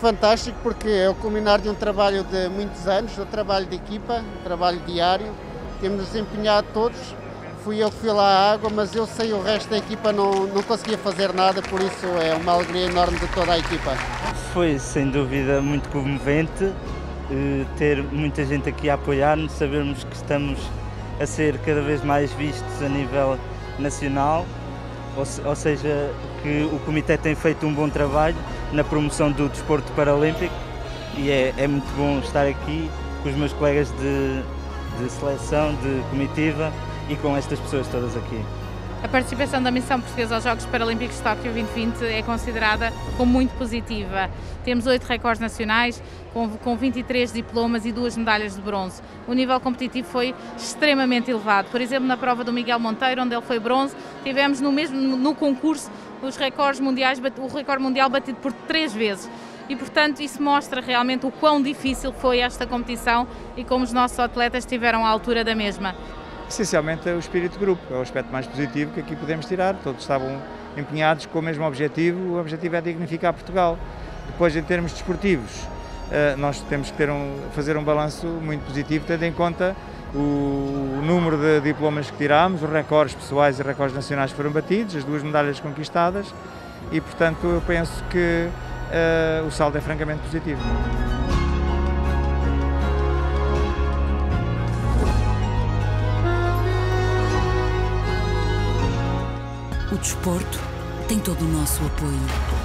fantástico porque é o culminar de um trabalho de muitos anos, um trabalho de equipa, um trabalho diário. Temos-nos empenhado todos. Fui eu que fui lá à água, mas eu sei o resto da equipa não conseguia fazer nada, por isso é uma alegria enorme de toda a equipa. Foi sem dúvida muito comovente ter muita gente aqui a apoiar-nos, sabermos que estamos a ser cada vez mais vistos a nível nacional, ou seja, que o Comitê tem feito um bom trabalho na promoção do desporto paralímpico e é muito bom estar aqui com os meus colegas de seleção, de comitiva e com estas pessoas todas aqui. A participação da missão portuguesa aos Jogos Paralímpicos de Tóquio 2020 é considerada como muito positiva. Temos 8 recordes nacionais, com 23 diplomas e 2 medalhas de bronze. O nível competitivo foi extremamente elevado. Por exemplo, na prova do Miguel Monteiro, onde ele foi bronze, tivemos no concurso os recordes mundiais, o recorde mundial batido por 3 vezes. E, portanto, isso mostra realmente o quão difícil foi esta competição e como os nossos atletas estiveram à altura da mesma. Essencialmente é o espírito de grupo, é o aspecto mais positivo que aqui podemos tirar. Todos estavam empenhados com o mesmo objetivo, o objetivo é dignificar Portugal. Depois, em termos desportivos, nós temos que fazer um balanço muito positivo, tendo em conta o número de diplomas que tirámos, os recordes pessoais e recordes nacionais foram batidos, as 2 medalhas conquistadas e, portanto, eu penso que o saldo é francamente positivo. O desporto tem todo o nosso apoio.